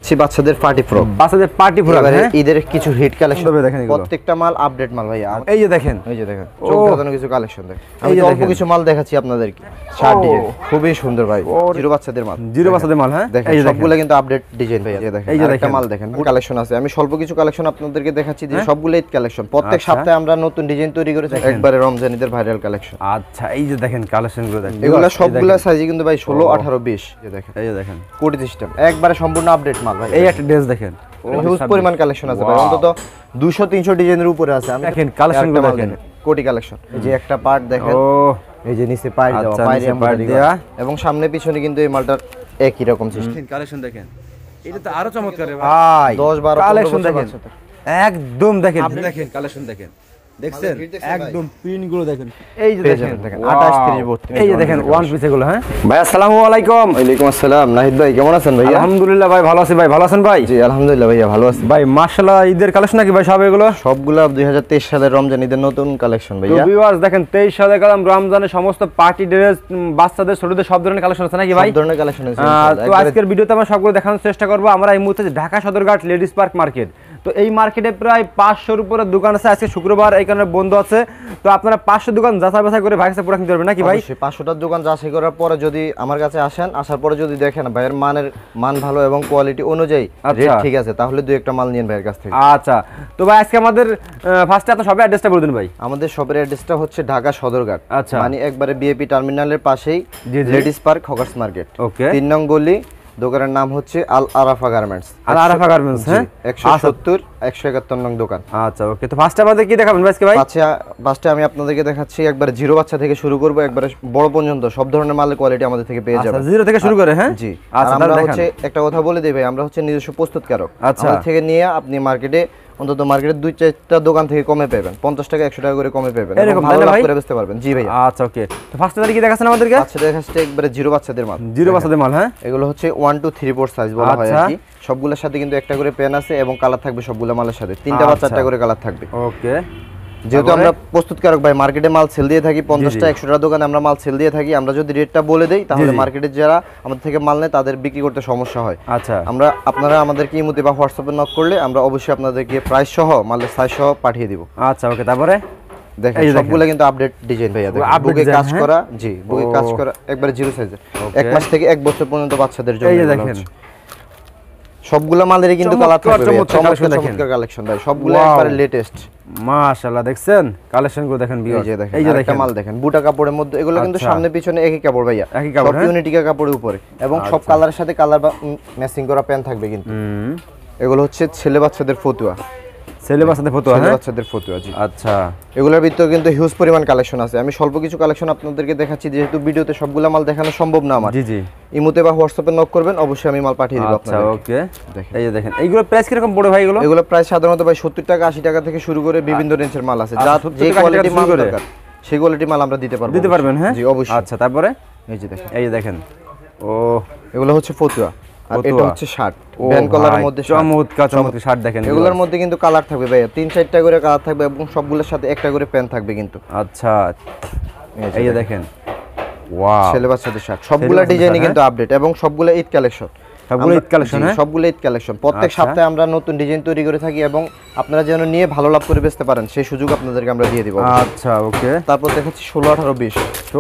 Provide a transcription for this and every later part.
বাচ্চাদের party frock, ঈদের কিছু হিট কালেকশন দেখেন, প্রত্যেকটা মাল আপডেট মাল ভাইয়া। এই যে দেখেন, চোখ ধাঁধানো কিছু কালেকশন দেখেন। আমি অল্প কিছু মাল দেখাচ্ছি আপনাদেরকে, শার্ট ডিজাইন খুবই সুন্দর ভাই, জিরো বাচ্চাদের মাল, জিরো বাচ্চাদের মাল। হ্যাঁ, দেখেন সবগুলো কিন্তু আপডেট ডিজাইন ভাইয়া। দেখেন এই যে দেখেন মাল দেখেন, কালেকশন আছে। আমি স্বল্প কিছু কালেকশন আপনাদেরকে দেখাচ্ছি যে সবগুলো ঈদ কালেকশন। প্রত্যেক সপ্তাহে আমরা নতুন ডিজাইন তৈরি করেছি, একবারে রমজান ঈদের ভাইরাল কালেকশন। আচ্ছা, এই যে দেখেন কালেকশনগুলো দেখেন, এগুলা সবগুলা সাইজে কিন্তু ভাই 16, 18, 20। এই দেখেন, এই যে দেখেন কোটি সিস্টেম, একবারে সম্পূর্ণ আপডেট মাল ভাই। এই একটা ড্রেস দেখেন, হিউজ পরিমাণ কালেকশন আছে ভাই, অন্তত 200-300 ডিজাইনের উপরে আছে। আমি দেখেন কালেকশনগুলো দেখেন, কোটি কালেকশন। এই যে একটা পার্ট দেখেন, এই যে নিচে পাইর দেওয়া, পাইরে এমব্রয়ডারি দেওয়া, এবং সামনে পিছনে কিন্তু এই মালটার একই রকম সিস্টেম। কালেকশন দেখেন, এটা তো আরো চমৎকার ভাই। 10-12 কালেকশন দেখেন, একদম দেখেন, আপনি দেখেন কালেকশন দেখেন, দেখছেন একদম প্রিন্ট গুলো দেখেন। এই যে দেখেন 28, 30, 32। এই যে দেখেন ওয়ান পিস এগুলো। হ্যাঁ ভাই, আসসালামু আলাইকুম। ওয়ালাইকুম আসসালাম। নাহিদ ভাই কেমন আছেন ভাই? আলহামদুলিল্লাহ ভাই, ভালো আছি ভাই, ভালো আছেন ভাই? জি আলহামদুলিল্লাহ ভাইয়া ভালো আছি ভাই। মাশাআল্লাহ, ঈদের কালেকশন নাকি ভাই সব এগুলো? সবগুলো 2023 সালের রমজান ঈদের নতুন কালেকশন ভাইয়া। তো ভিউয়ার্স দেখেন, 23 সালে কালাম রমজানের সমস্ত পার্টি ড্রেস, বাচ্চাদের ছোটদের সব ধরনের কালেকশন আছে নাকি ভাই? সব ধরনের কালেকশন আছে। তো আজকের ভিডিওতে আমরা সবগুলো দেখানোর চেষ্টা করব। আমরা এই মুহূর্তে Dhaka Sadarghat ladies park market. তো এই মার্কেটে প্রায় 500-র উপরে দোকান আছে। আজকে শুক্রবার, এই কারণে বন্ধ আছে। তো আপনারা 500 দোকান যাচাই বাছাই করে ভাইয়ের কাছে পুরো কিনতে পারবেন নাকি ভাই? 500টা দোকান যাচাই করার পরে যদি আমার কাছে আসেন, আসার পরে যদি দেখেন ভাইয়ের মান ভালো এবং কোয়ালিটি অনুযায়ী রেট ঠিক আছে, তাহলে দুই একটা মাল নিন ভাইয়ের কাছ থেকে। আচ্ছা, তো ভাই আজকে আমাদের ফার্স্টে আপনার শপের অ্যাড্রেসটা বলে দিন ভাই। আমাদের শপের অ্যাড্রেসটা হচ্ছে ঢাকা সদরঘাট, আচ্ছা, মানে একবারে বিএপি টার্মিনালের পাশেই ladies park hawkers market. Okay, 3 নং গলি। দোকানের নাম হচ্ছে আল আরাফা গার্মেন্টস। আল আরাফা গার্মেন্টস, হ্যাঁ, 170 171 নং দোকান। আচ্ছা ওকে। তো ফার্স্টে আমাদের কি দেখাবেন আজকে ভাই? ফার্স্টে আমি আপনাদেরকে দেখাচ্ছি একবারে জিরো বাচ্চা থেকে শুরু করব, একবারে বড় পর্যন্ত সব ধরনের মালের কোয়ালিটি আমাদের থেকে পেয়ে যাবেন। আচ্ছা, জিরো থেকে শুরু করে। হ্যাঁ জি। আচ্ছা, আমরা হচ্ছে একটা কথা বলে দেই ভাই, আমরা হচ্ছে নিজস্ব প্রস্তুতকারক। আচ্ছা, আমাদের থেকে নিয়ে আপনি মার্কেটে অন্তত মার্কেটের 2-4টা দোকান থেকে কমে পাবেন, 50 টাকা 100 টাকা করে কমে পাবেন, এরকম ভালো লাভ করে বেচতে পারবেন। জি ভাই। আচ্ছা ওকে। তো ফার্স্টে কি দেখাচ্ছেন আমাদেরকে? আচ্ছা দেখাচ্ছি একবারে জিরো বাচ্চাদের মাল, জিরো বাচ্চাদের মাল। হ্যাঁ, এগুলো হচ্ছে 1 2 3 4 সাইজ বলা হয় আর কি। সবগুলোর সাথে কিন্তু একটা করে পেন আছে এবং কালার থাকবে সবগুলো মালের সাথে, 3টা বা 4টা করে কালার থাকবে। ওকে। যেহেতু আমরা প্রস্তুতকারক ভাই, মার্কেটে মাল সেল দিয়ে থাকি, 50টা 100টা দোকানে আমরা মাল সেল দিয়ে থাকি। আমরা যদি রেটটা বলে দেই তাহলে মার্কেটে যারা আমাদের থেকে মাল নেয় তাদের বিক্রি করতে সমস্যা হয়। আচ্ছা, আপনারা আমাদেরকে ইমোতে বা হোয়াটসঅ্যাপে নক করলে আমরা অবশ্যই আপনাদেরকে প্রাইস সহ মালের সাইজ সহ পাঠিয়ে দিব। আচ্ছা ওকে। তারপরে দেখেন সবগুলো কিন্তু আপডেট ডিজাইন ভাইয়া, দেখেন বুকে কাজ করা। জি, বুকে কাজ করা, একবারে জিরো সাইজের, 1 মাস থেকে 1 বছর পর্যন্ত বাচ্চাদের জন্য। এই যে দেখেন সবগুলো মালেরই কিন্তু কালার থাকবে, চমৎকার কালেকশন ভাই, সবগুলো একবারে লেটেস্ট। মাশাআল্লাহ, দেখছেন কালেকশনগুলো দেখেন ভিউয়ার। এই যে দেখেন মাল দেখেন, বুটা কাপড়ের মধ্যে, এগুলো কিন্তু সামনে পিছনে একই কাপড় ভাইয়া, সব ইউনিটিকা কাপড়ের উপরে, এবং সব কালারের সাথে কালার ম্যাচিং করা প্যান্ট থাকবে কিন্তু। এগুলো হচ্ছে ছেলে বাচ্চাদের ফতুয়া, জি। আচ্ছা, এগুলোর ভিতরে কিন্তু হিউজ পরিমাণ কালেকশন আছে। আমি স্বল্প কিছু কালেকশন আপনাদেরকে দেখাচ্ছি, যেহেতু ভিডিওতে সবগুলা মাল দেখানো সম্ভব না আমার। জি জি। ইমোতে বা হোয়াটসঅ্যাপে নক করবেন, অবশ্যই আমি মাল পাঠিয়ে দিব আপনাদের। আচ্ছা ওকে। এই যে দেখেন, এইগুলো প্রাইস কিরকম পড়ে ভাই? এগুলো প্রাইস সাধারণত ভাই 70 টাকা 80 টাকা থেকে শুরু করে বিভিন্ন রেঞ্জের মাল আছে, যা যে কোয়ালিটি মাল দরকার সেই কোয়ালিটি মাল আমরা দিতে পারবেন। হ্যাঁ জি অবশ্যই। আচ্ছা, তারপরে এই যে দেখেন, এই যে দেখেন, ও এগুলো হচ্ছে ফতুয়া, আর এটা হচ্ছে শার্ট, ব্যান্ড কলারের মধ্যে চমৎকার শার্ট দেখেন। এগুলোর মধ্যে কিন্তু কালার থাকবে ভাই, 3-4টা করে কালার থাকবে এবং সবগুলোর সাথে একটা করে প্যান্ট থাকবে কিন্তু। আচ্ছা, এই যে দেখেন, ওয়াও, ছেলে বাচ্চাদের শার্ট, সবগুলা ডিজাইনই কিন্তু আপডেট এবং সবগুলা ঈদ কালেকশন। সবগুলো ঈদ কালেকশন। প্রত্যেক সপ্তাহে আমরা নতুন ডিজাইন তৈরি করে থাকি এবং আপনারা যেন নিয়ে ভালো লাভ করে বেচতে পারেন সেই সুযোগ আপনাদেরকে আমরা দিয়ে দিব। আচ্ছা ওকে। তারপর দেখাচ্ছি 16 18 20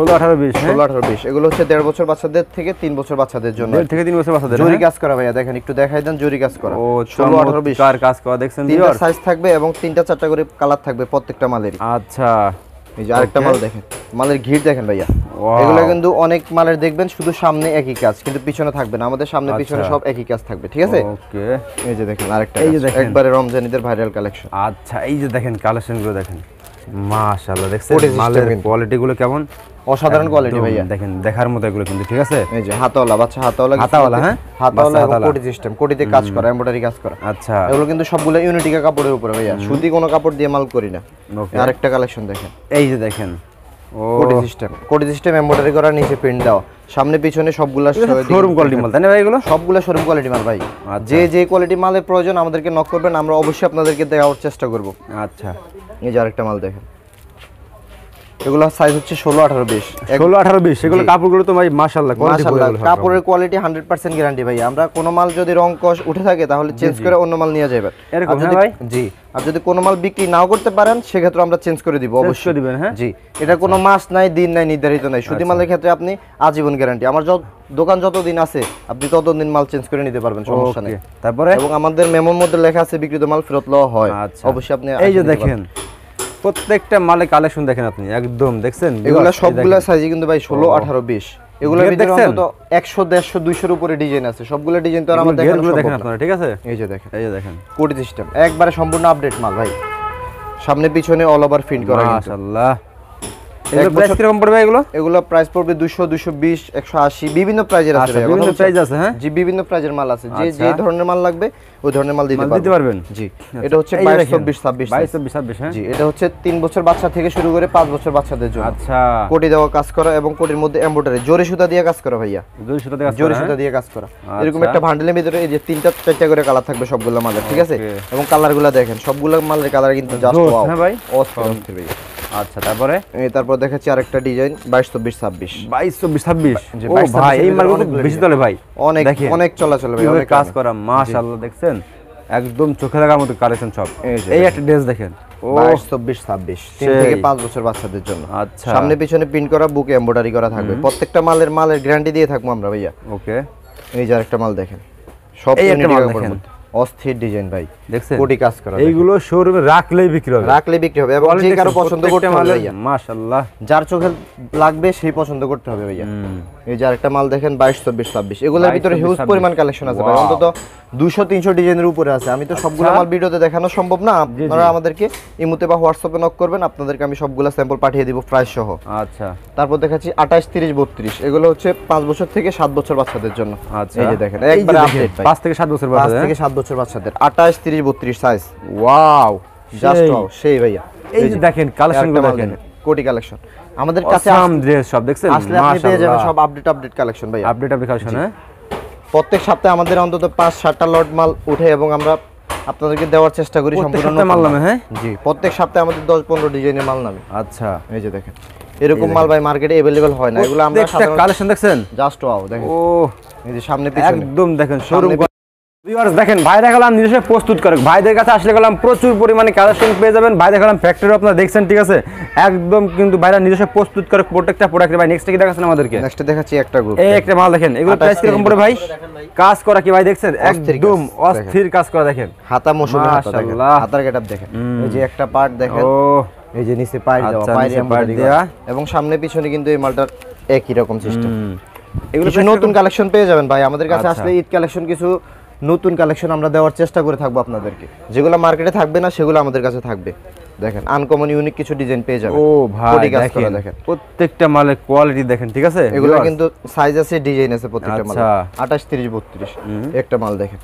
এগুলো হচ্ছে 1.5 বছর বাচ্চাদের থেকে 3 বছর বাচ্চাদের জন্য। 1.5 থেকে 3 বছর বাচ্চাদের জরি কাজ করা ভাইয়া, দেখেন একটু দেখাই দেন, জরি কাজ করা। ও 16 18 20 কার কাজ করা দেখছেন, 3টা সাইজ থাকবে এবং 3টা 4টা করে কালার থাকবে প্রত্যেকটা মালেরই। আচ্ছা, এই যে আরেকটা মাল দেখেন, মালের ঘির দেখেন ভাইয়া। এগুলো কিন্তু অনেক মালের দেখবেন শুধু সামনে একই কাজ, কিন্তু পিছনে থাকবে না, আমাদের সামনে পিছনে সব একই কাজ থাকবে, ঠিক আছে? ওকে। এই যে দেখেন আরেকটা, এই যে দেখেন একবারে রমজান ঈদের ভাইরাল কালেকশন। আচ্ছা, এই যে দেখেন কালেকশনগুলো দেখেন, মাশাআল্লাহ, দেখছেন মালের কোয়ালিটি গুলো কেমন অসাধারণ কোয়ালিটি ভাইয়া, দেখেন দেখার মতো এগুলো কিন্তু, ঠিক আছে? এই যে হাতাওয়ালা বাচ্চা, হাতাওয়ালা, হ্যাঁ হাতাওয়ালা এবং কোটি সিস্টেম, কোটিতে কাজ করা, এমব্রয়ডারি কাজ করা। আচ্ছা, এগুলো কিন্তু সবগুলো ইউনিটিকা কাপড়ের উপরে ভাইয়া, সুতি কোনো কাপড় দিয়ে মাল করি না। আরেকটা কালেকশন দেখেন, এই যে দেখেন কোটি সিস্টেম এমব্রয়ডারি করা, নিচে প্রিন্ট দাও, সামনে পিছনে সবগুলা শোরুম কোয়ালিটি মাল, তাই না ভাই? এগুলো সবগুলা শোরুম কোয়ালিটি মাল ভাই। যে কোয়ালিটি মালের প্রয়োজন আমাদেরকে নক করবেন, আমরা অবশ্যই আপনাদেরকে দেওয়ার চেষ্টা করব। আচ্ছা, এই যে আরেকটা মাল দেখেন, এগুলো সাইজ হচ্ছে 16 18 20 16 18 20 এগুলো কাপড়গুলো তো ভাই মাশাআল্লাহ কাপড়ের কোয়ালিটি 100% গ্যারান্টি ভাই। আমরা কোনো মাল যদি রং কষ উঠে থাকে তাহলে চেঞ্জ করে অন্য মাল নিয়ে যাবেন এরকম না ভাই? জি। আর যদি কোনো মাল বিক্রি নাও করতে পারেন সেক্ষেত্রে আমরা চেঞ্জ করে দিব, অবশ্যই দিবেন। হ্যাঁ জি, এটা কোনো মাস নাই দিন নাই নির্ধারিত নাই, সুতি মালের ক্ষেত্রে আপনি আজীবন গ্যারান্টি। আমার দোকান যতদিন আছে আপনি ততদিন মাল চেঞ্জ করে নিতে পারবেন, সমস্যা নেই। তারপরে এবং আমাদের মেমোর মধ্যে লেখা আছে বিক্রিত মাল ফেরত লওয়া হয়, অবশ্যই আপনি। এই যে দেখেন প্রত্যেকটা মালে কালেকশন দেখেন আপনি, একদম দেখছেন এগুলা সবগুলা সাইজে কিন্তু ভাই 16 18 20 এগুলোর ভিতরে অন্তত 100 150 200 এর উপরে ডিজাইন আছে। সবগুলা ডিজাইন তো আর আমাদের দেখানো সম্ভব না। দেখেন আপনারা, ঠিক আছে? এই যে দেখেন, এই যে দেখেন কোটি সিস্টেম একবারে সম্পূর্ণ আপডেট মাল ভাই, সামনে পিছনে অল ওভার প্রিন্ট করা কিন্তু মাশাআল্লাহ। এগুলো প্রাইস কি রকম পড়বে এগুলো? এগুলো প্রাইস পড়বে 200 220 180 বিভিন্ন প্রাইজের আছে। বিভিন্ন প্রাইস আছে। হ্যাঁ জি, বিভিন্ন প্রাইজের মাল আছে, যে ধরনের মাল লাগবে ওই ধরনের মাল দিতে পারবেন। জি, এটা হচ্ছে 22 24 26 22 24 26। হ্যাঁ জি, এটা হচ্ছে 3 বছর বাচ্চা থেকে শুরু করে 5 বছর বাচ্চাদের জন্য। আচ্ছা, কোটি দেওয়া কাজ করা এবং কোটির মধ্যে এমব্রয়ডারি জরি সুতা দিয়ে কাজ করা ভাইয়া, জরি সুতা দিয়ে কাজ করা। এরকম একটা বান্ডেলের ভিতরে এই যে 3টা 4টা করে কালার থাকবে সবগুলো মালের, ঠিক আছে? এবং কালারগুলো দেখেন, সবগুলো মালের কালার কিন্তু জাস্ট ওয়াও। হ্যাঁ ভাই, অস্থির ভাই। আচ্ছা, তারপর দেখাচ্ছি আরেকটা ডিজাইন 22 24 26 22 24 26। ও ভাই, এই মালগুলো বেশি চলে ভাই, অনেক চলাচল ভাই, অনেক কাজ করা। মাশাআল্লাহ, দেখছেন একদম চোখে লাগার মতো কালেকশন সব। এই একটা ড্রেস দেখেন 22 24 26 3 থেকে 5 বছর বাচ্চাদের জন্য। আচ্ছা, সামনে পিছনে প্রিন্ট করা, বুকে এমব্রয়ডারি করা থাকবে। প্রত্যেকটা মালের গ্যারান্টি দিয়ে থাকবো আমরা ভাইয়া। ওকে, এই যে আরেকটা মাল দেখেন, সব ইউনিক কাপড়ের মধ্যে অস্থির ডিজাইন ভাই, দেখছেন কোটি কাজ করা। এইগুলো শোরুমে রাখলেই বিক্রি হবে এবং যে কারো পছন্দ করতে হবে ভাইয়া, মাশাআল্লাহ, যার চোখে লাগবে সেই পছন্দ করতে হবে ভাইয়া। এই যে আরেকটা মাল দেখেন 22 24 26 এগুলোর ভিতরে হিউজ পরিমাণ কালেকশন আছে ভাই, অন্তত 200 300 ডিজাইনের উপরে আছে। আমি তো সবগুলো মাল ভিডিওতে দেখানো সম্ভব না, আপনারা আমাদেরকে ইমোতে বা হোয়াটসঅ্যাপে নক করবেন, আপনাদেরকে আমি সবগুলো স্যাম্পল পাঠিয়ে দিব প্রাইস সহ। আচ্ছা, তারপর দেখাচ্ছি 28 30 32 এগুলো হচ্ছে 5 বছর থেকে 7 বছর বাচ্চাদের জন্য। আচ্ছা, এই যে দেখেন একবারে আপডেট ভাই, 5 থেকে 7 বছর 5 থেকে 7 বছর বাচ্চাদের 28 30 32 সাইজ। ওয়াও, জাস্ট ওয়াও, সেই ভাইয়া। এই যে দেখেন কালেকশনগুলো দেখেন, কোটি কালেকশন আমাদের কাছে ড্রেস সব দেখছেন, আসলে আপনি পেয়ে যাবেন সব আপডেট কালেকশন ভাই, আপডেট কালেকশন। হ্যাঁ, প্রত্যেক সপ্তাহে আমাদের অন্তত 5-7টা লট মাল উঠে এবং আমরা আপনাদেরকে দেওয়ার চেষ্টা করি সম্পূর্ণ মাল নামে। হ্যাঁ জি, প্রত্যেক সপ্তাহে আমাদের 10-15 ডিজাইনের মাল নামে। আচ্ছা, এই যে দেখেন এরকম মাল ভাই মার্কেটে अवेलेबल হয় না, এগুলো আমরা সাধারণত কালেকশন দেখছেন, জাস্ট ওয়াও দেখেন। ও এই যে সামনে পিছনে একদম দেখেন শোরুম। ভিউয়ার্স দেখেন, ভাই দেখালাম নিজস্ব প্রস্তুত করে, ভাইদের কাছে আসলে গেলাম প্রচুর পরিমাণে কালেকশন পেয়ে যাবেন। ভাই দেখালাম ফ্যাক্টরি আপনারা দেখছেন, ঠিক আছে? একদম কিন্তু ভাইরা নিজস্ব প্রস্তুত করে প্রত্যেকটা প্রোডাক্ট। ভাই নেক্সট কি দেখাচ্ছেন আমাদেরকে? নেক্সট দেখাচ্ছি একটা গ্রুপ, এই একটা মাল দেখেন, এগুলো প্রাইস কি রকম পড়ে ভাই? কাজ করা কি ভাই দেখছেন, একদম অস্থির কাজ করা দেখেন, হাতা মৌসুমী হাতা দেখেন, হাতার গেটআপ দেখেন। এই যে একটা পার্ট দেখেন, ও এই যে নিচে পাইপ দেওয়া, পাইরে এমব্রয়ডারি দেওয়া এবং সামনে পিছনে কিন্তু এই মালটার একই রকম সিস্টেম। এগুলো নতুন কালেকশন পেয়ে যাবেন ভাই আমাদের কাছে আসলে। ঈদ কালেকশন কিছু নতুন কালেকশন আমরা দেওয়ার চেষ্টা করে থাকবো আপনাদেরকে, যেগুলো মার্কেটে থাকবে না সেগুলো আমাদের কাছে থাকবে। দেখেন আনকমন ইউনিক কিছু ডিজাইন পেয়ে যাবেন। ও ভাই দেখেন প্রত্যেকটা মালের কোয়ালিটি দেখেন, ঠিক আছে? এগুলো কিন্তু সাইজ আছে, ডিজাইন আছে প্রত্যেকটা মালে। 28 30 32 একটা মাল দেখেন,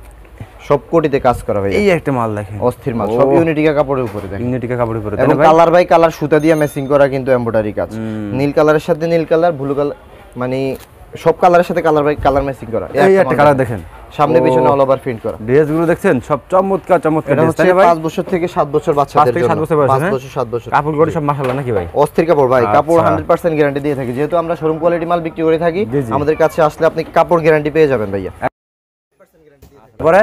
সব কোটিতে কাজ করা ভাই। এই একটা মাল দেখেন, অস্থির মাল, সব ইউনিটিকা কাপড়ের উপরে দেখেন, ইউনিটিকা কাপড়ের উপরে। এবং কালার বাই কালার সুতা দিয়ে ম্যাচিং করা কিন্তু এমব্রয়ডারি কাজ। নীল কালারের সাথে নীল কালার, ব্লু কালার, মানে সব কালারের সাথে কালার বাই কালার ম্যাচিং করা। এই একটা কালার দেখেন, সামনে পিছনে অল ওভার প্রিন্ট করা। ড্রেসগুলো দেখছেন সব চমৎকার চমৎকার। এটা হচ্ছে 5 বছর থেকে 7 বছর বাচ্চাদের জন্য। 5 বছর 7 বছর কাপড়গুলো সব মাশাআল্লাহ নাকি ভাই? অস্থির কাপড় ভাই, কাপড় 100% গ্যারান্টি দিয়ে থাকি, যেহেতু আমরা শোরুম কোয়ালিটি মাল বিক্রি করে থাকি। আমাদের কাছে আসলে আপনি কাপড় গ্যারান্টি পেয়ে যাবেন ভাইয়া। পরে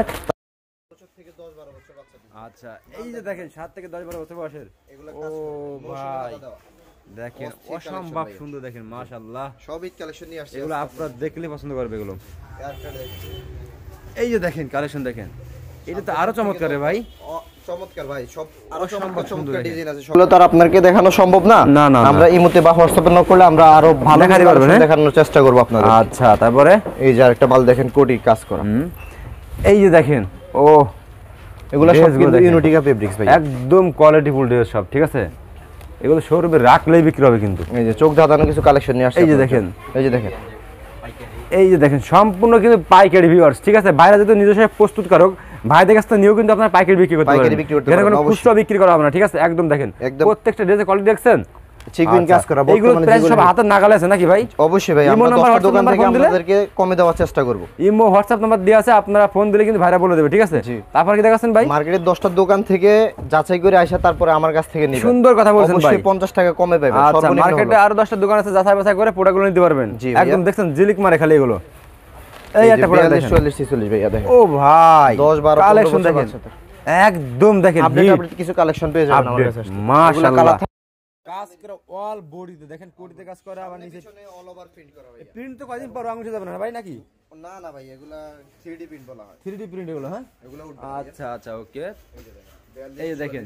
আচ্ছা, এই যে দেখেন 7 থেকে 10 12 বছর বয়সের, ও ভাই দেখেন অসম্ভব সুন্দর, দেখেন মাশাআল্লাহ, সব ঈদ কালেকশন নিয়ে আসছে, এগুলো আপনারা দেখলে পছন্দ করবে এগুলো। এই যে দেখেন কালেকশন দেখেন, এটা তো আরো চমৎকার রে ভাই, চমৎকার ভাই, সব আরো চমৎকার ডিজাইন আছে। সবগুলো তো আর আপনাদেরকে দেখানো সম্ভব না, আমরা ইমোতে বা হোয়াটসঅ্যাপে নক করলে আমরা আরো ভালো দেখানোর চেষ্টা করব আপনাদের। আচ্ছা, তারপরে এই যে আরেকটা মাল দেখেন, কোটি কাজ করা। এই যে দেখেন, ও এগুলো সব কিন্তু ইউনিটিকা ফেব্রিক্স ভাই, একদম কোয়ালিটিফুল ড্রেস সব, ঠিক আছে? এগুলো শোরুমে রাখলেই বিক্রি হবে কিন্তু। এই যে চোখ ধাঁধানো কিছু কালেকশন নিয়ে আসছে, এই যে দেখেন, এই যে দেখেন, এই যে দেখেন সম্পূর্ণ কিন্তু পাইকারি ভিউয়ার্স, ঠিক আছে? বাইরে যদি নিজস্ব প্রস্তুতকারক ভাইদের কাছ থেকে নিয়েও কিন্তু আপনারা পাইকারি বিক্রি করতে পারবেন, এখানে কোনো খুচরা বিক্রি করা হবে না, ঠিক আছে? একদম দেখেন প্রত্যেকটা ড্রেসের কোয়ালিটি দেখছেন, চিকুইন কাজ করা এইগুলো প্রাইস সব হাতের নাগালে আছে নাকি ভাই? অবশ্যই ভাই, আমরা 10টা দোকান থেকে আপনাদেরকে কমে দেওয়ার চেষ্টা করব। ইমো হোয়াটসঅ্যাপ নাম্বার দেওয়া আছে, আপনারা ফোন দিলে কিন্তু ভাইরা বলে দেবে, ঠিক আছে? তারপর কি দেখাচ্ছেন ভাই? মার্কেটের 10টা দোকান থেকে যাচাই করে আইসা তারপরে আমার কাছ থেকে নিবেন। সুন্দর কথা বলছেন ভাই, অবশ্যই 50 টাকা কমে পাবেন। আচ্ছা, মার্কেটে আরো 10টা দোকান আছে, যাচাই বাছাই করে প্রোডাক্টগুলো নিতে পারবেন। একদম দেখছেন জিলিক মারে খালি এগুলো। এই একটা প্রোডাক্ট দেখেন 44 46 ভাইয়া দেখেন। ও ভাই 10 12 কালেকশন দেখেন, একদম দেখেন আপডেট কিছু কালেকশন পেয়ে যাবেন আমার কাছে। মাশাআল্লাহ, কাজ করে অল বডিতে দেখেন, কোটিতে কাজ করে, আবার নিচে অল ওভার প্রিন্ট করা ভাই। প্রিন্ট তো কয়দিন পর রং উঠে যাবে না ভাই নাকি? না না ভাই, এগুলা 3D প্রিন্ট বলা হয়। 3D প্রিন্ট এগুলো, হ্যাঁ এগুলা আচ্ছা আচ্ছা ওকে। এই যে দেখেন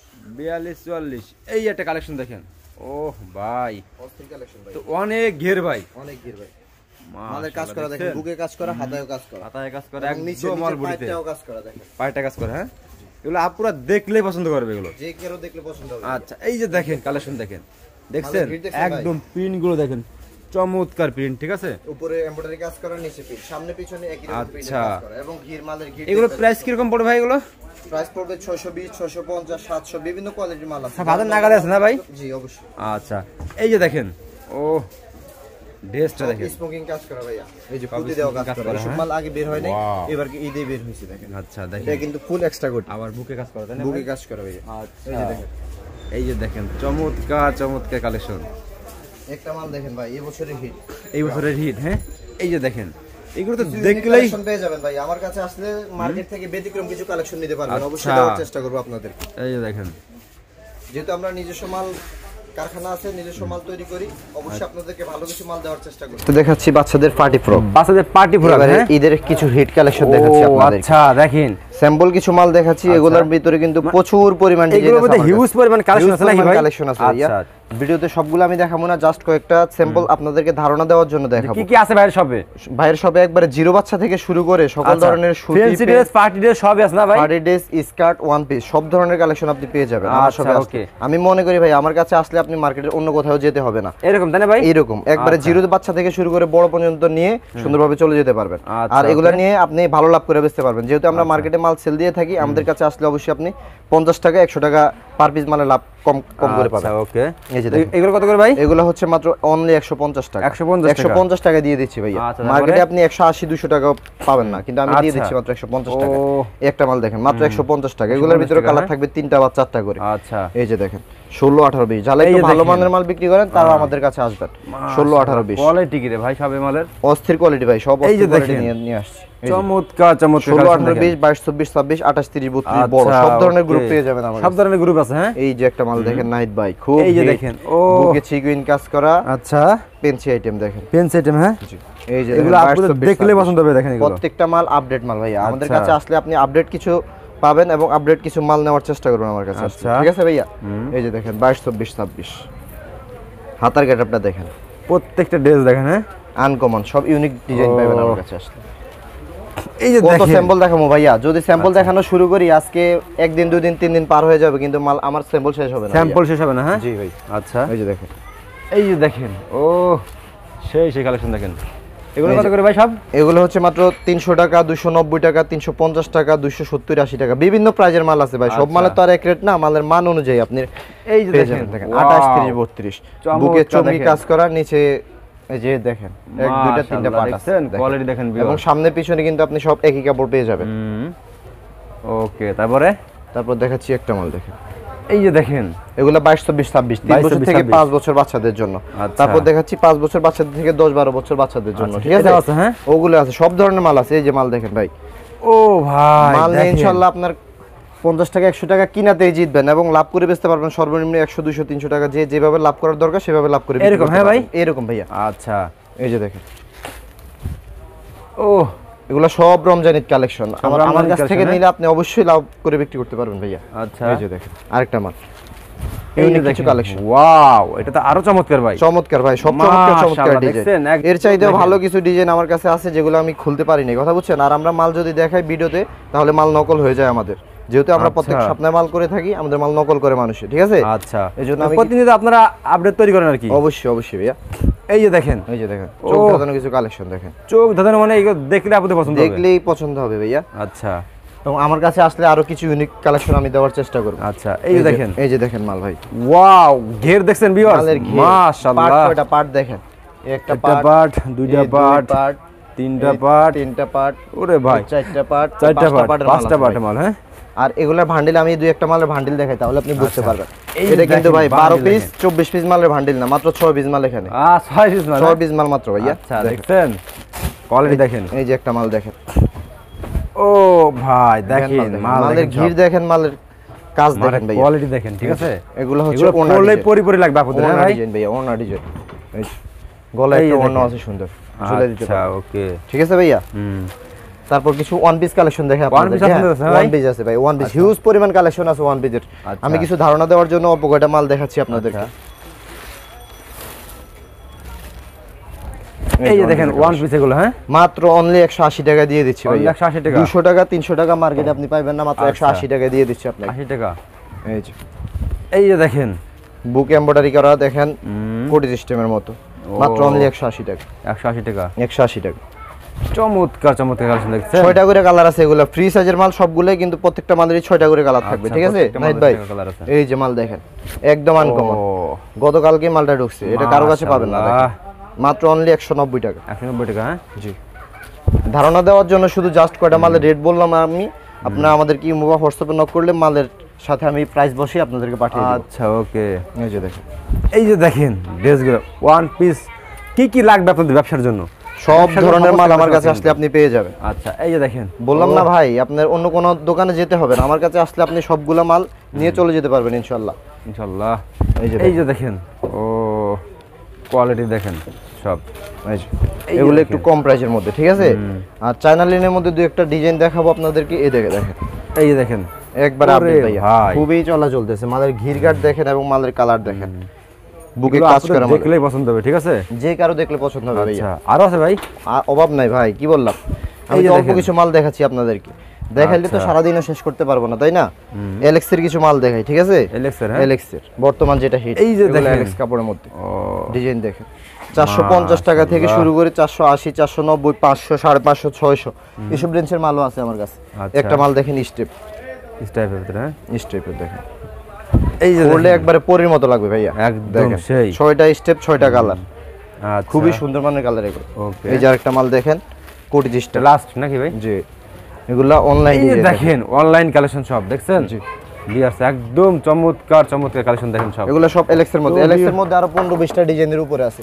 42 44, এই একটা কালেকশন দেখেন। ওহ ভাই অস্থির কালেকশন ভাই, তো অনেক ঘের ভাই, অনেক গির ভাই। মালের কাজ করা দেখেন, বুকে কাজ করা, হাতায়ও কাজ করা, হাতায় কাজ করা, নিচে একদম অল বডিতে পায়টাও কাজ করা দেখেন, পায়টা কাজ করা, হ্যাঁ এগুলো আপুরা দেখলেই পছন্দ করবে এগুলো, যে কেউ দেখলে পছন্দ হবে। আচ্ছা এই যে দেখেন কালেকশন দেখেন, দেখছেন মালের ভিড় দেখছেন ভাই? একদম প্রিন্ট গুলো দেখেন, চমৎকার প্রিন্ট, ঠিক আছে? উপরে এমব্রয়ডারি কাজ করা, নিচে প্রিন্ট, সামনে পিছনে একই রকম প্রিন্ট আচ্ছা। কাজ করা, এবং ঘির মালের ঘির। এগুলো প্রাইস কি রকম পড়বে ভাই? এগুলো প্রাইস পড়বে 620 650 700, বিভিন্ন কোয়ালিটির মাল আছে। সব হাতের নাগালে আছে না ভাই? জি অবশ্যই। আচ্ছা এই যে দেখেন, ও ড্রেসটা দেখেন, স্মোকিং কাজ করা ভাইয়া, এই যে পুঁতি দেওয়া কাজ করা, সব মাল আগে বের হয় নাই, এবার কি ঈদে বের হইছে দেখেন। আচ্ছা দেখেন, এটা কিন্তু ফুল এক্সট্রা কোট, আবার বুকে কাজ করা, তাই না? বুকে কাজ করা ভাইয়া। আচ্ছা এই যে দেখেন, এই যে দেখেন চমৎকার চমৎকার কালেকশন, একটা মাল দেখেন ভাই, এই বছরের হিট, এই বছরের হিট, হ্যাঁ এই যে দেখেন, এগুলো তো দেখলেই দেখলেই কালেকশন পেয়ে যাবেন ভাই। আমার কাছে আসলে মার্কেট থেকে ব্যতিক্রম কিছু কালেকশন নিতে পারবেন, আচ্ছা। অবশ্যই দেওয়ার চেষ্টা করব আপনাদের। এই যে দেখেন, যেহেতু আমরা নিজস্ব মাল কারখানা আছে, নিজস্ব মাল তৈরি করি, অবশ্যই আপনাদেরকে ভালো কিছু মাল দেওয়ার চেষ্টা করব। তো দেখাচ্ছি বাচ্চাদের পার্টি ফ্রক, বাচ্চাদের পার্টি ফ্রক, এবারে ঈদের কিছু হিট কালেকশন দেখাচ্ছি আপনাদের। আচ্ছা দেখেন, স্যাম্পল কিছু মাল দেখাচ্ছি, এগুলোর ভিতরে কিন্তু প্রচুর পরিমাণ ডিজাইন এগুলোর আছে, মধ্যে হিউজ পরিমাণ কালেকশন আছে নাকি ভাই? কালেকশন আছে ভাইয়া। ভিডিওতে সবগুলো আমি দেখাবো না, জাস্ট কয়েকটা স্যাম্পল আপনাদেরকে ধারণা দেওয়ার জন্য দেখাবো। কি কি আছে ভাই সবে? ভাইয়ের সবে একবারে জিরো বাচ্চা থেকে শুরু করে সকল ধরনের ফ্যান্সি ড্রেস, পার্টি ড্রেস সবই আছে না ভাই? Party dress, skirt, one piece সব ধরনের কালেকশন আপনি পেয়ে যাবেন আমার সবে আসলে। আমি মনে করি ভাই আমার কাছে আসলে আপনি মার্কেটের অন্য কোথাও যেতে হবে না, এরকম তাই না ভাই? এরকম একবারে জিরো বাচ্চা থেকে শুরু করে বড় পর্যন্ত নিয়ে সুন্দরভাবে চলে যেতে পারবেন। আর এগুলা নিয়ে আপনি ভালো লাভ করে বেচতে পারবেন। যেহেতু আমরা মার্কেটে মাল সেল দিয়ে থাকি, আমাদের কাছে আসলে অবশ্যই আপনি 50 টাকা 100 টাকা পার পিস মানে লাভ কম কম করে পাবেন। ওকে, এই যে দেখেন, এগুলো কত করে ভাই? এগুলো হচ্ছে মাত্র অনলি 150 টাকা, 150 টাকা দিয়ে দিচ্ছি ভাইয়া। মার্কেটে আপনি 180 200 টাকা পাবেন না, কিন্তু আমি দিয়ে দিচ্ছি মাত্র 150 টাকা। একটা মাল দেখেন মাত্র 150 টাকা, এগুলোর ভিতরে কালার থাকবে 3টা বা 4টা করে। আচ্ছা এই যে দেখেন 16 18 20, যারা একটু ভালো মানের মাল বিক্রি করেন তারা আমাদের কাছে আসবেন। 16 18 20 কোয়ালিটি কি রে ভাই সবে মালের? অস্থির কোয়ালিটি ভাই, সব অস্থির কোয়ালিটি নিয়ে আসছি। চমৎকার চমৎকার 16 18 20 22 24 26 28 30 32 বড় সব ধরনের গ্রুপ পেয়ে যাবেন আমাদের, সব ধরনের গ্রুপ আছে। হ্যাঁ এই যে একটা মাল দেখেন নাইট ভাই, খুব এই যে দেখেন, ও বুকে চিকুইন কাজ করা, আচ্ছা পেন্সি আইটেম দেখেন, পেন্স আইটেম, হ্যাঁ এই যে এগুলো আপনাদের দেখলে পছন্দ হবে। দেখেন এগুলো প্রত্যেকটা মাল আপডেট মাল ভাইয়া, আমাদের কাছে আসলে আপনি আপডেট কিছু পাবেন এবং আপডেট কিছু মাল নেওয়ার চেষ্টা করবেন আমার কাছে, ঠিক আছে ভাইয়া? এই যে দেখেন 22 24 26 হাতার গেটআপটা দেখেন, প্রত্যেকটা ড্রেস দেখেন, হ্যাঁ আনকমন সব ইউনিক ডিজাইন পাবেন আমার কাছে আসলে। এই যে কত স্যাম্পল দেখাবো ভাইয়া, যদি স্যাম্পল দেখানো শুরু করি আজকে একদিন দুই দিন তিন দিন পার হয়ে যাবে, কিন্তু মাল আমার স্যাম্পল শেষ হবে না, স্যাম্পল শেষ হবে না। হ্যাঁ জি ভাই। আচ্ছা এই যে দেখেন, এই যে দেখেন, ও সেই কালেকশন দেখেন। এগুলো কত করে ভাই সব? এগুলো হচ্ছে মাত্র 300 টাকা 290 টাকা 350 টাকা 270 80 টাকা, বিভিন্ন প্রাইজের মাল আছে ভাই। সব মালের তো আর এক রেট না, মালের মান অনুযায়ী আপনি এই যে দেখেন 28 30 32 বুকে চমকি কাজ করা, নিচে এই যে দেখেন 1 2টা 3টা পার্ট আছে, কোয়ালিটি দেখেন, এবং সামনে পিছনে কিন্তু আপনি সব একই কাপড় পেয়ে যাবেন। ওকে, তারপর দেখাচ্ছি একটা মাল দেখেন, এই যে দেখেন এগুলা 22 24 26 3 বছর থেকে 5 বছর বাচ্চাদের জন্য। তারপর দেখাচ্ছি 5 বছর বাচ্চাদের থেকে 10 12 বছর বাচ্চাদের জন্য, ঠিক আছে? হ্যাঁ ওগুলো আছে, সব ধরনের মাল আছে। এই যে মাল দেখেন ভাই, ও ভাই মাল ইনশাআল্লাহ আপনার 50 টাকা 100 টাকা কিনাতেই জিতবেন এবং লাভ করে বেচতে পারবেন সর্বনিম্ন 100 200 300 টাকা, যে যেভাবে লাভ করার দরকার সেভাবে লাভ করে। এরকম? হ্যাঁ ভাই এরকম ভাইয়া। আচ্ছা এই যে দেখেন, ও এগুলা সব রমজানির কালেকশন, আমার কাছ থেকে নিলে আপনি অবশ্যই লাভ করে বিক্রি করতে পারবেন ভাইয়া। আচ্ছা এই যে দেখেন আরেকটা মাল, ইউনিক কিছু কালেকশন। ওয়াও, এটা তো আরো চমৎকার ভাই, চমৎকার ভাই, সব চমৎকার ডিজাইন। এর চাইতেও ভালো কিছু ডিজাইন আমার কাছে আছে যেগুলো আমি খুলতে পারি না, কথা বুঝছেন? আর আমরা মাল যদি দেখাই ভিডিওতে তাহলে মাল নকল হয়ে যায় আমাদের, যেহেতু আমরা প্রত্যেক সপ্তাহে মাল করে থাকি, আমাদের মাল নকল করে মানুষে, ঠিক আছে? আচ্ছা, এইজন্য আমি প্রতিনিয়ত আপনারা আপডেট তৈরি করেন আর কি? অবশ্যই অবশ্যই ভাইয়া। এই যে দেখেন, চোখ ধাঁধানো কিছু কালেকশন দেখেন, চোখ ধাঁধানো মানে এগুলো দেখলে আপনাদের পছন্দ হবে, দেখলেই পছন্দ হবে ভাইয়া। আচ্ছা, এবং আমার কাছে আসলে আরো কিছু ইউনিক কালেকশন আমি দেওয়ার চেষ্টা করব। আচ্ছা এই যে দেখেন, এই যে দেখেন মাল ভাই, ওয়াও ঘের দেখছেন ভিউয়ার্স, মালের ঘের, মাশাআল্লাহ। পার্ট কয়টা পার্ট দেখেন, একটা পার্ট, দুইটা পার্ট, তিনটা পার্ট, তিনটা পার্ট, ওরে ভাই চারটা পার্ট, চারটা পার্ট, পাঁচটা পার্ট মাল। হ্যাঁ, আর এগুলার ভান্ডিল আমি দুই একটা মালের ভান্ডিল দেখাই তাহলে আপনি বুঝতে পারবেন। এই এটা কিন্তু দেখেন ভাই 12 bundle পিস দেখেন। 24 পিস মালের ভান্ডিল না, মাত্র 6 পিস মাল এখানে। 6 পিস মাল, 6 পিস মাল মাত্র ভাইয়া। আচ্ছা দেখছেন কোয়ালিটি দেখেন, এই যে একটা মাল দেখেন, ও ভাই দেখেন মালের ঘির দেখেন, মালের কাজ দেখেন ভাই, কোয়ালিটি দেখেন, ঠিক আছে। এগুলো হচ্ছে ওনা পরি লাগবে আপনাদের, হ্যাঁ ভাই, ডিজাইন ভাইয়া, ওনা ডিজাইন। এই যে গলায় একটা ওনা আছে সুন্দর, ঝুলে দিতে আচ্ছা পারবেন। ওকে, ঠিক আছে ভাইয়া। তারপর কিছু ওয়ান পিস কালেকশন দেখে আপনাদের। ওয়ান পিস আছে ভাই, ওয়ান পিস হিউজ পরিমাণ কালেকশন আছে ওয়ান পিসের। আমি কিছু ধারণা দেওয়ার জন্য অল্প কয়টা মাল দেখাচ্ছি আপনাদেরকে। এই যে দেখেন ওয়ান পিস এগুলো, হ্যাঁ মাত্র অনলি 180 টাকা দিয়ে দিচ্ছি ভাই। 180 টাকা, 200 টাকা 300 টাকা মার্কেটে আপনি পাবেন না, মাত্র 180 টাকা দিয়ে দিচ্ছি আপনাকে। 80 টাকা। এই যে এই যে দেখেন বুক এমব্রয়ডারি করা দেখেন, কোটি সিস্টেমের মতো, মাত্র অনলি 180 টাকা। 180 টাকা, 180 টাকা। চমৎকার চমৎকার কালেকশন দেখছেন। 6টা করে কালার আছে, এগুলো ফ্রি সাইজের মাল সবগুলাই, কিন্তু প্রত্যেকটা মালেরই 6টা করে কালার থাকবে। ঠিক আছে নাহিদ ভাই, এই যে মাল দেখেন একদম আনকমন, গতকালকে মালটা ঢুকছে, এটা কারো কাছে পাবেন না, দেখেন মাত্র অনলি 190 টাকা। 190 টাকা, হ্যাঁ জি। ধারণা দেওয়ার জন্য শুধু জাস্ট কয়টা মালের রেট বললাম আমি, আপনারা আমাদেরকে ইমো বা হোয়াটসঅ্যাপে নক করলে মালের সাথে আমি প্রাইস বসিয়ে আপনাদেরকে পাঠিয়ে দেব। আচ্ছা ওকে। এই যে দেখেন, এই যে দেখেন ড্রেসগুলো ওয়ান পিস, কি কি লাগবে আপনাদের ব্যবসার জন্য, সব ধরনের মাল আমার কাছে আসলে আপনি পেয়ে যাবেন। আচ্ছা এই যে দেখেন, বললাম না ভাই, আপনার অন্য কোনো দোকানে যেতে হবে না, আমার কাছে আসলে আপনি সবগুলা মাল নিয়ে চলে যেতে পারবেন ইনশাআল্লাহ। ইনশাআল্লাহ। এই যে দেখেন, ও কোয়ালিটি দেখেন সব, এগুলো একটু কম প্রাইসের মধ্যে, ঠিক আছে। আর চায়না লিনের মধ্যে দুই একটা ডিজাইন দেখাবো আপনাদেরকে, এই দেখেন, এই যে দেখেন একবার আপডেট ভাই, খুবই চলা চলতেছে। মালের ঘির গাট দেখেন এবং মালের কালার দেখেন, বুকে কাজ করা মাল, দেখলেই পছন্দ হবে, ঠিক আছে, যে কারো দেখলে পছন্দ হবে ভাই। আচ্ছা আরো আছে ভাই, অভাব নাই ভাই, কি বললাম, আমি তো অল্প কিছু মাল দেখাচ্ছি আপনাদেরকে, দেখাইলে তো সারাদিনও শেষ করতে পারবো না, তাই না। এলএক্স এর কিছু মাল দেখাই, ঠিক আছে, এলএক্স এর বর্তমান যেটা হিট, এই যে দেখেন এলএক্স কাপড়ের মধ্যে ডিজাইন দেখেন, 450 টাকা থেকে শুরু করে 480, 490, 500, 550, 600 এসব রেঞ্জের মালও আছে আমার কাছে। একটা মাল দেখেন স্টেপের ভিতরে, হ্যাঁ স্টেপের দেখেন, এই যে পরলে একবারে পরীর মতো লাগবে ভাইয়া, একদম সেই 6টা স্টেপ 6টা কালার, আচ্ছা খুবই সুন্দর মানের কালার এগুলো। ওকে, এই যে আরেকটা মাল দেখেন, কোটি স্টেপ লাস্ট নাকি ভাই, জি, এগুলা অনলাইন দেখেন, অনলাইন কালেকশন সব দেখছেন, জি বিয়ার্স একদম চমৎকার চমৎকার কালেকশন দেখেন সব, এগুলো সব এলএক্স এর মধ্যে, এলএক্স এর মধ্যে আরো 15-20টা ডিজাইনের উপরে আছে।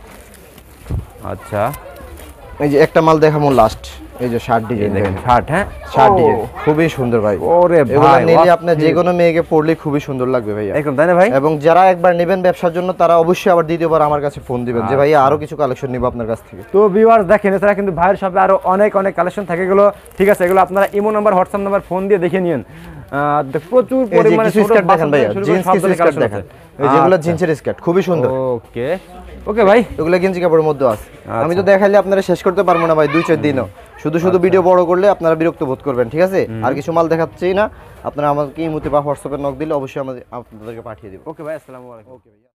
আচ্ছা এই যে একটা মাল দেখাবো লাস্ট, এই যে শার্ট ডিজাইন দেখেন, শার্ট, হ্যাঁ শার্ট ডিজাইন খুবই সুন্দর ভাই। ওরে এগুলো ভাই নিলে আপনি যে কোনো মেয়েকে পরলে খুবই সুন্দর লাগবে ভাইয়া, একদম, তাই না ভাই। এবং যারা একবার নেবেন ব্যবসার জন্য, তারা অবশ্যই আবার দ্বিতীয়বার আমার কাছে ফোন দিবেন যে ভাইয়া আরো কিছু কালেকশন নিব আপনার কাছ থেকে। তো ভিউয়ার্স দেখেন, এছাড়া কিন্তু ভাইয়ের শপে আরো অনেক অনেক কালেকশন থাকে, এগুলো ঠিক আছে, এগুলো আপনারা imo number, WhatsApp number, phone দিয়ে দেখে নিন। প্রচুর পরিমাণে স্কার্ট দেখেন ভাইয়া, জিন্স কিছু স্কার্ট দেখেন, এই যেগুলো জিন্সের স্কার্ট খুবই সুন্দর। ওকে ওকে ভাই, এগুলো গেঞ্জি কাপড়ের মধ্যে আছে। আমি তো দেখাইলে আপনারা শেষ করতে পারবো না ভাই 2-4 দিনও, শুধু ভিডিও বড় করলে আপনারা বিরক্ত বোধ করবেন, ঠিক আছে। আর কিছু মাল দেখাচ্ছি না, আপনারা আমাকে ইমোতে বা হোয়াটসঅ্যাপে নক দিলে অবশ্যই আপনাদেরকে পাঠিয়ে দিব। ওকে ভাই, আসসালামু আলাইকুম। ওকে ভাই।